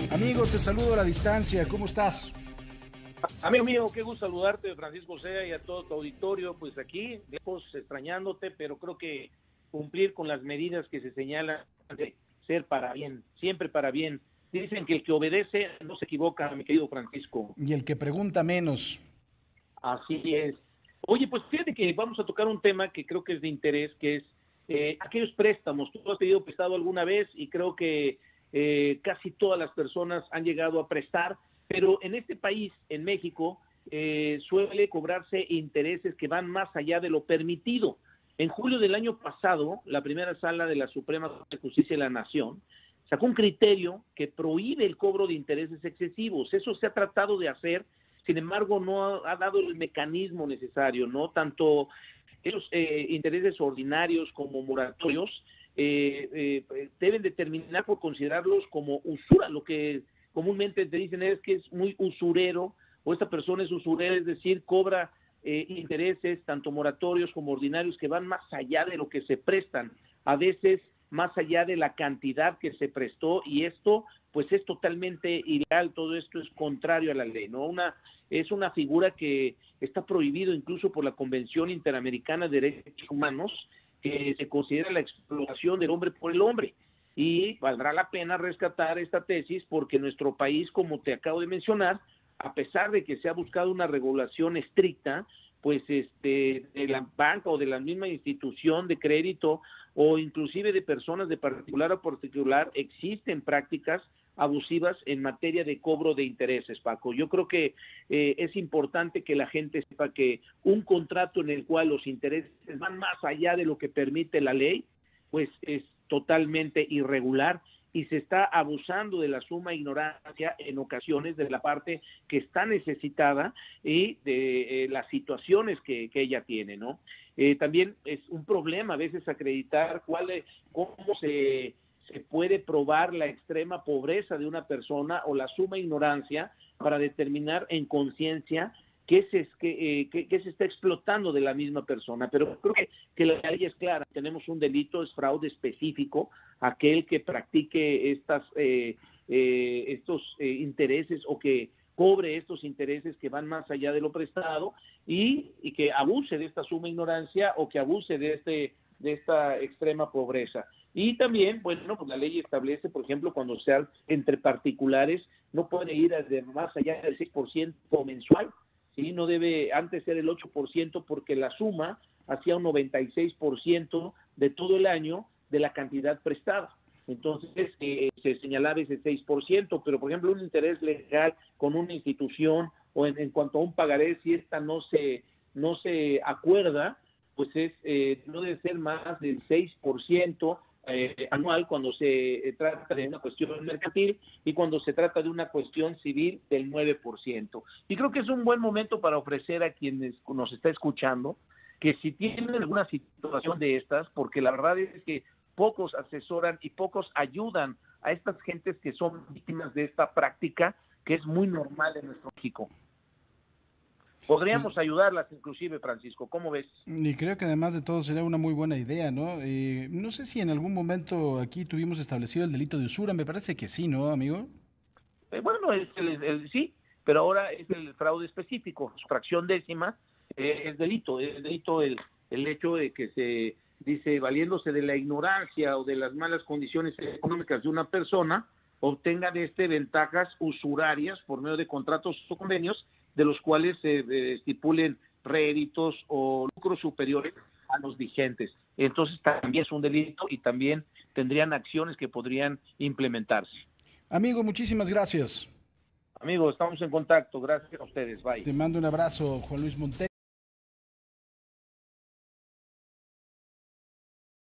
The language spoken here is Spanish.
Amigo, te saludo a la distancia, ¿cómo estás? Amigo mío, qué gusto saludarte, Francisco Sea, y a todo tu auditorio. Pues aquí, lejos, extrañándote, pero creo que cumplir con las medidas que se señalan de ser para bien, siempre para bien. Dicen que el que obedece no se equivoca, mi querido Francisco. Y el que pregunta menos. Así es. Oye, pues fíjate que vamos a tocar un tema que creo que es de interés, que es aquellos préstamos. Tú has pedido prestado alguna vez y creo que casi todas las personas han llegado a prestar, pero en este país, en México, suele cobrarse intereses que van más allá de lo permitido. En julio del año pasado, la primera sala de la Suprema Corte de Justicia de la Nación sacó un criterio que prohíbe el cobro de intereses excesivos. Eso se ha tratado de hacer, sin embargo, no ha dado el mecanismo necesario, ¿no? Tanto esos intereses ordinarios como moratorios deben determinar por considerarlos como usura. Lo que comúnmente te dicen es que es muy usurero, o esta persona es usurera, es decir, cobra intereses, tanto moratorios como ordinarios, que van más allá de lo que se prestan, a veces más allá de la cantidad que se prestó, y esto pues es totalmente ilegal. Todo esto es contrario a la ley, ¿no? Es una figura que está prohibido incluso por la Convención Interamericana de Derechos Humanos, que se considera la explotación del hombre por el hombre. Y valdrá la pena rescatar esta tesis, porque nuestro país, como te acabo de mencionar, a pesar de que se ha buscado una regulación estricta, pues de la banca o de la misma institución de crédito, o inclusive de personas de particular a particular, existen prácticas abusivas en materia de cobro de intereses, Paco. Yo creo que es importante que la gente sepa que un contrato en el cual los intereses van más allá de lo que permite la ley, pues es totalmente irregular, y se está abusando de la suma ignorancia en ocasiones de la parte que está necesitada y de las situaciones que ella tiene, ¿no? También es un problema a veces acreditar cómo se puede probar la extrema pobreza de una persona o la suma ignorancia para determinar en conciencia qué se está explotando de la misma persona. Pero creo que la ley es clara. Tenemos un delito, es fraude específico, aquel que practique estos intereses, o que cobre estos intereses que van más allá de lo prestado, y que abuse de esta suma ignorancia, o que abuse de esta extrema pobreza. Y también, bueno, pues la ley establece, por ejemplo, cuando sea entre particulares, no puede ir más allá del 6% mensual, ¿sí? No debe antes ser el 8%, porque la suma hacía un 96% de todo el año de la cantidad prestada. Entonces se señalaba ese 6%, pero por ejemplo un interés legal con una institución, o en cuanto a un pagaré, si esta no se acuerda, pues no debe ser más del 6% anual cuando se trata de una cuestión mercantil, y cuando se trata de una cuestión civil del 9%. Y creo que es un buen momento para ofrecer a quienes nos está escuchando que si tienen alguna situación de estas, porque la verdad es que pocos asesoran y pocos ayudan a estas gentes que son víctimas de esta práctica, que es muy normal en nuestro México. Podríamos ayudarlas inclusive, Francisco, ¿cómo ves? Y creo que además de todo sería una muy buena idea, ¿no? No sé si en algún momento aquí tuvimos establecido el delito de usura, me parece que sí, ¿no, amigo? Bueno, sí, pero ahora es el fraude específico, fracción décima, es delito el hecho de que se dice, valiéndose de la ignorancia o de las malas condiciones económicas de una persona, obtenga ventajas usurarias por medio de contratos o convenios, de los cuales se estipulen réditos o lucros superiores a los vigentes. Entonces también es un delito, y también tendrían acciones que podrían implementarse. Amigo, muchísimas gracias. Amigo, estamos en contacto. Gracias a ustedes. Bye. Te mando un abrazo, Juan Luis Montero.